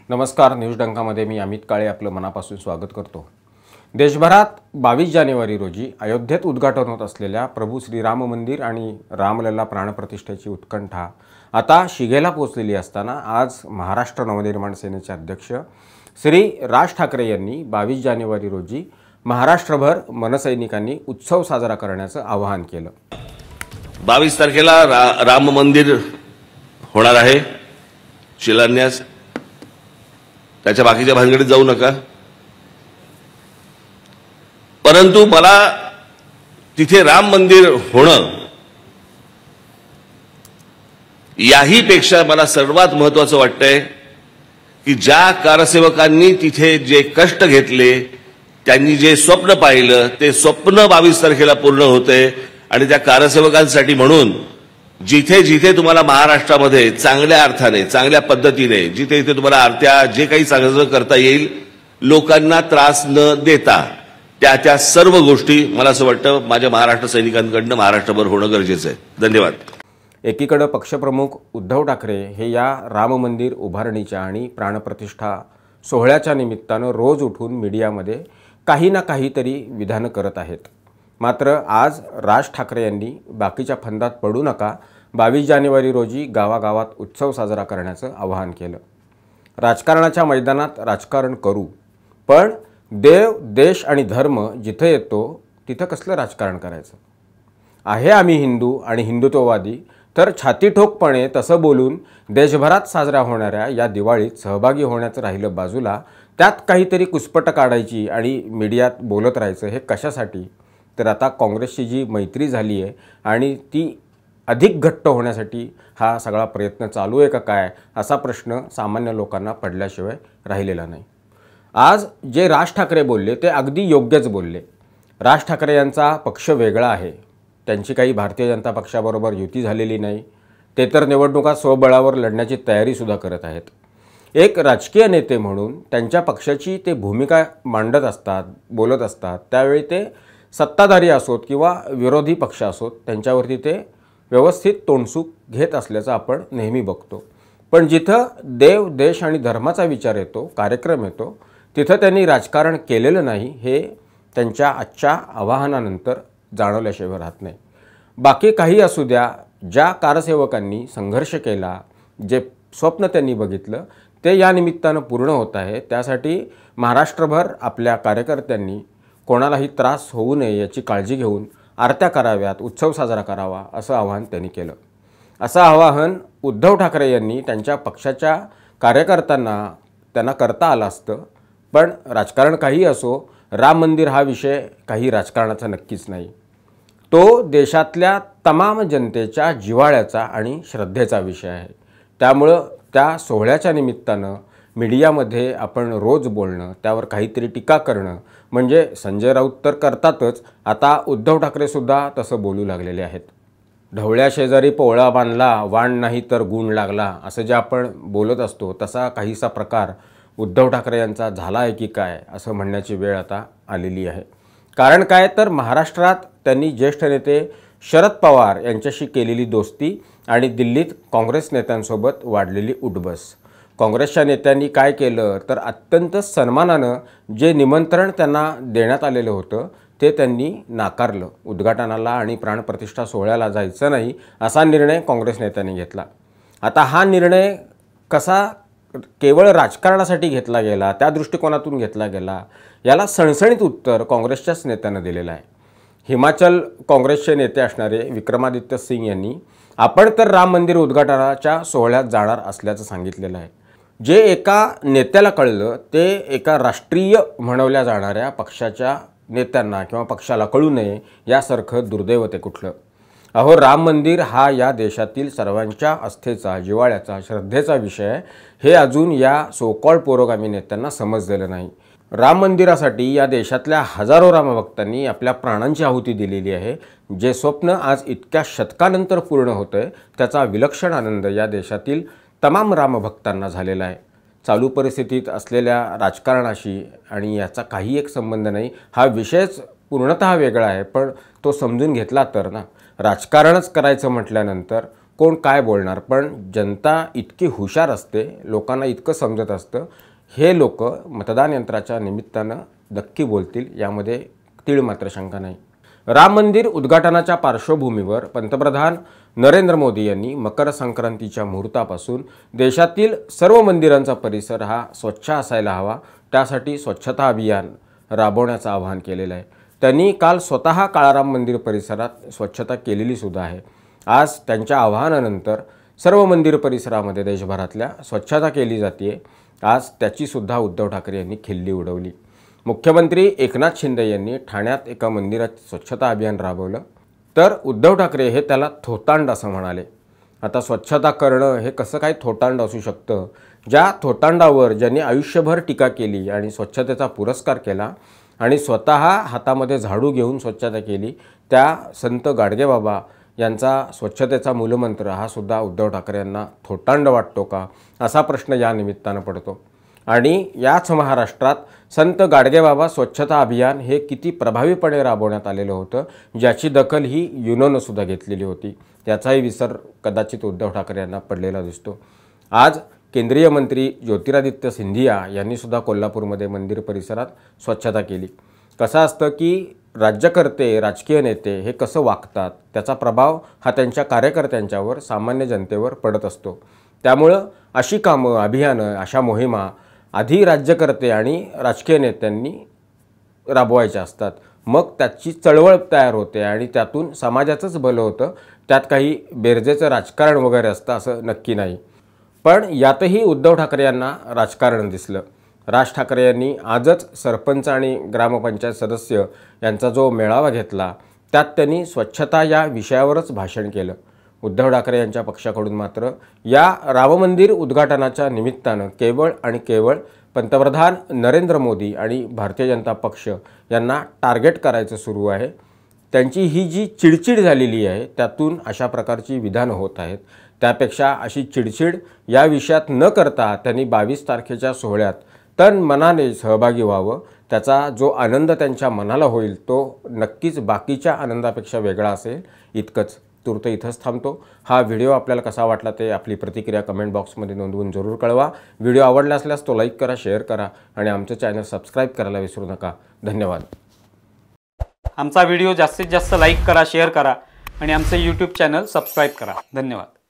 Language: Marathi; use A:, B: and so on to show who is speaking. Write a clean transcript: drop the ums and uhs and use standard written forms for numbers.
A: नमस्कार. न्यूज डंकामध्ये मी अमित काळे आपलं मनापासून स्वागत करतो. देशभरात 22 जानेवारी रोजी अयोध्येत उद्घाटन होत असलेल्या प्रभू श्रीराम मंदिर आणि रामलल्ला प्राणप्रतिष्ठेची उत्कंठा आता शिगेला पोहोचलेली असताना आज महाराष्ट्र नवनिर्माण सेनेचे अध्यक्ष श्री राज ठाकरे यांनी 22 जानेवारी रोजी महाराष्ट्रभर मनसैनिकांनी उत्सव साजरा करण्याचं आवाहन केलं.
B: 22 तारखेला राम मंदिर होणार आहे शिलान्यास. त्याच्या बाकीच्या भानगडीत जाऊ नका, परंतु मला तिथे राम मंदिर होणं याही पेक्षा मला सर्वात महत्त्वाचं वाटतंय की ज्या कारसेवकांनी तिथे जे कष्ट घेतले, त्यांनी जे स्वप्न पाहिलं ते स्वप्न 22 तारखेला पूर्ण होते. आणि त्या कारसेवकांसाठी म्हणून जिथे जिथे तुम्हाला महाराष्ट्रामध्ये चांगल्या अर्थाने चांगल्या पद्धतीने जिथे जिथे तुम्हाला आरत्या जे काही चांगलं करता येईल, लोकांना त्रास न देता त्या सर्व गोष्टी मला असं वाटतं माझ्या महाराष्ट्र सैनिकांकडनं महाराष्ट्रभर होणं गरजेचं आहे. धन्यवाद.
A: एकीकडे पक्षप्रमुख उद्धव ठाकरे हे या राम मंदिर उभारणीच्या आणि प्राणप्रतिष्ठा सोहळ्याच्या निमित्तानं रोज उठून मीडियामध्ये काही ना काहीतरी विधानं करत आहेत. मात्र आज राज ठाकरे यांनी बाकीच्या फंदात पडू नका, 22 जानेवारी रोजी गावागावात उत्सव साजरा करण्याचं आवाहन केलं. राजकारणाच्या मैदानात राजकारण करू, पण देव, देश आणि धर्म जिथं येतो तिथं कसलं राजकारण करायचं आहे. आम्ही हिंदू आणि हिंदुत्ववादी, तर छातीठोकपणे तसं बोलून देशभरात साजऱ्या होणाऱ्या या दिवाळीत सहभागी होण्याचं राहिलं बाजूला, त्यात काहीतरी कुसपट काढायची आणि मीडियात बोलत राहायचं. हे कशासाठी? तर आता काँग्रेसची जी मैत्री झाली आहे आणि ती अधिक घट्ट होण्यासाठी हा सगळा प्रयत्न चालू आहे का काय, असा प्रश्न सामान्य लोकांना पडल्याशिवाय राहिलेला नाही. आज जे राज ठाकरे बोलले ते अगदी योग्यच बोलले. राज ठाकरे यांचा पक्ष वेगळा आहे. त्यांची काही भारतीय जनता पक्षाबरोबर युती झालेली नाही. ते तर निवडणुका स्वबळावर लढण्याची तयारीसुद्धा करत आहेत. एक राजकीय नेते म्हणून त्यांच्या पक्षाची ते भूमिका मांडत असतात, बोलत असतात. त्यावेळी ते सत्ताधारी असोत किंवा विरोधी पक्ष असोत, त्यांच्यावरती ते व्यवस्थित तोंडसूक घेत असल्याचं आपण नेहमी बघतो. पण जिथं देव, देश आणि धर्माचा विचार येतो, कार्यक्रम येतो, तिथं त्यांनी राजकारण केलेलं नाही हे त्यांच्या आजच्या आवाहनानंतर जाणवल्याशिवाय राहत नाही. बाकी काही असू द्या, ज्या कारसेवकांनी संघर्ष केला, जे स्वप्न त्यांनी बघितलं ते या निमित्तानं पूर्ण होत आहे. त्यासाठी महाराष्ट्रभर आपल्या कार्यकर्त्यांनी कोणालाही त्रास होऊ नये याची काळजी घेऊन आरत्या कराव्यात, उत्सव साजरा करावा, असं आवाहन त्यांनी केलं. असं आवाहन उद्धव ठाकरे यांनी त्यांच्या पक्षाच्या कार्यकर्त्यांना त्यांना करता आलं असतं. पण राजकारण काही असो, राम मंदिर हा विषय काही राजकारणाचा नक्कीच नाही. तो देशातल्या तमाम जनतेच्या जिव्हाळ्याचा आणि श्रद्धेचा विषय आहे. त्यामुळं त्या सोहळ्याच्या निमित्तानं मीडियामध्ये आपण रोज बोलणं, त्यावर काहीतरी टीका करणं म्हणजे संजय राऊत तर करतातच, आता उद्धव ठाकरेसुद्धा तसं बोलू लागलेले आहेत. ढवळ्या शेजारी पोळा बांधला, वाण नाही तर गुण लागला, असं जे आपण बोलत असतो तसा काहीसा प्रकार उद्धव ठाकरे यांचा झाला आहे की काय असं म्हणण्याची वेळ आता आलेली आहे. कारण काय तर महाराष्ट्रात त्यांनी ज्येष्ठ नेते शरद पवार यांच्याशी केलेली दोस्ती आणि दिल्लीत काँग्रेस नेत्यांसोबत वाढलेली उठबस. काँग्रेसच्या नेत्यांनी काय केलं तर अत्यंत सन्मानानं जे निमंत्रण त्यांना देण्यात आलेलं होतं ते त्यांनी नाकारलं. उद्घाटनाला आणि प्राणप्रतिष्ठा सोहळ्याला जायचं नाही असा निर्णय काँग्रेस नेत्यांनी घेतला. आता हा निर्णय कसा केवळ राजकारणासाठी घेतला गेला, त्या दृष्टिकोनातून घेतला गेला, याला सणसणीत उत्तर काँग्रेसच्याच नेत्यानं दिलेलं आहे. हिमाचल काँग्रेसचे नेते असणारे विक्रमादित्य सिंग यांनी आपण तर राम मंदिर उद्घाटनाच्या सोहळ्यात जाणार असल्याचं सांगितलेलं आहे. जे एका नेत्याला कळलं ते एका राष्ट्रीय म्हणवल्या जाणाऱ्या पक्षाच्या नेत्यांना किंवा पक्षाला कळू नये यासारखं दुर्दैव ते कुठलं. अहो, राम मंदिर हा या देशातील सर्वांच्या आस्थेचा, जिव्हाळ्याचा, श्रद्धेचा विषय आहे. हे अजून या सोकॉल्ड पुरोगामी नेत्यांना समजलेलं नाही. राम मंदिरासाठी या देशातल्या हजारो रामभक्तांनी आपल्या प्राणांची आहुती दिलेली आहे. जे स्वप्न आज इतक्या शतकानंतर पूर्ण होतं आहे त्याचा विलक्षण आनंद या देशातील तमाम रामभक्तांना झालेला आहे. चालू परिस्थितीत असलेल्या राजकारणाशी आणि याचा काही एक संबंध नाही. हा विषयच पूर्णतः वेगळा आहे, पण तो समजून घेतला तर ना. राजकारणच करायचं म्हटल्यानंतर कोण काय बोलणार, पण जनता इतकी हुशार असते, लोकांना इतकं समजत असतं, हे लोक मतदान यंत्राच्या निमित्तानं नक्की बोलतील, यामध्ये तीळ मात्र शंका नाही. राम मंदिर उद्घाटनाच्या पार्श्वभूमीवर पंतप्रधान नरेंद्र मोदी यांनी मकर संक्रांतीच्या मुहूर्तापासून देशातील सर्व मंदिरांचा परिसर हा स्वच्छ असायला हवा, त्यासाठी स्वच्छता अभियान राबवण्याचं आवाहन केलेलं आहे. त्यांनी काल स्वतः काळाराम मंदिर परिसरात स्वच्छता केलेली सुद्धा आहे. आज त्यांच्या आवाहनानंतर सर्व मंदिर परिसरामध्ये देशभरातल्या स्वच्छता केली जाते. आज त्याची सुद्धा उद्धव ठाकरे यांनी खिल्ली उडवली. मुख्यमंत्री एकनाथ शिंदे यांनी ठाण्यात एका मंदिरात स्वच्छता अभियान राबवलं, तर उद्धव ठाकरे हे त्याला थोतांड असं म्हणाले. आता स्वच्छता करणं हे कसं काय थोतांड असू शकतं? ज्या थोतांडावर ज्यांनी आयुष्यभर टीका केली आणि स्वच्छतेचा पुरस्कार केला आणि स्वतः हातामध्ये झाडू घेऊन स्वच्छता केली, त्या संत गाडगेबाबा यांचा स्वच्छतेचा मूलमंत्र हा सुद्धा उद्धव ठाकरे यांना थोतांड वाटतो का, असा प्रश्न या निमित्तानं पडतो. आणि याच महाराष्ट्रात संत गाडगेबाबा स्वच्छता अभियान हे किती प्रभावीपणे राबवण्यात आलेलं होतं, ज्याची दखल ही युनोनं सुद्धा घेतलेली होती. त्याचाही विसर कदाचित उद्धव ठाकरे यांना पडलेला दिसतो. आज केंद्रीय मंत्री ज्योतिरादित्य सिंधिया यांनी सुद्धा कोल्हापूरमध्ये मंदिर परिसरात स्वच्छता केली. कसं असतं की राज्यकर्ते, राजकीय नेते हे कसं वागतात, त्याचा प्रभाव हा त्यांच्या कार्यकर्त्यांच्यावर, सामान्य जनतेवर पडत असतो. त्यामुळं अशी कामं, अभियानं, अशा मोहिमा आधी राज्यकर्ते आणि राजकीय नेत्यांनी राबवायच्या असतात. मग त्याची चळवळ तयार होते आणि त्यातून समाजाचंच भलं होतं. त्यात काही बेरजेचं राजकारण वगैरे असतं असं नक्की नाही. पण यातही उद्धव ठाकरे यांना राजकारण दिसलं. राज ठाकरे यांनी आजच सरपंच आणि ग्रामपंचायत सदस्य यांचा जो मेळावा घेतला, त्यात त्यांनी स्वच्छता या विषयावरच भाषण केलं. उद्धव ठाकरे यांच्या पक्षाकडून मात्र या राममंदिर उद्घाटनाच्या निमित्तानं केवळ आणि केवळ पंतप्रधान नरेंद्र मोदी आणि भारतीय जनता पक्ष यांना टार्गेट करायचं सुरू आहे. त्यांची ही जी चिडचिड झालेली आहे, त्यातून अशा प्रकारची विधानं होत आहेत. त्यापेक्षा अशी चिडचिड या विषयात न करता त्यांनी 22 तारखेच्या सोहळ्यात तन मनाने सहभागी व्हावं. त्याचा जो आनंद त्यांच्या मनाला होईल तो नक्कीच बाकीच्या आनंदापेक्षा वेगळा असेल. इतकंच. तूर्त इथंच थांबतो. हा व्हिडिओ आपल्याला कसा वाटला ते आपली प्रतिक्रिया कमेंट बॉक्समध्ये नोंदवून जरूर कळवा. व्हिडिओ आवडला असल्यास तो लाईक करा, शेअर करा आणि आमचं चॅनल सबस्क्राईब करायला विसरू नका. धन्यवाद.
C: आमचा व्हिडिओ जास्तीत जास्त लाईक करा, शेअर करा आणि आमचं यूट्यूब चॅनल सबस्क्राईब करा. धन्यवाद.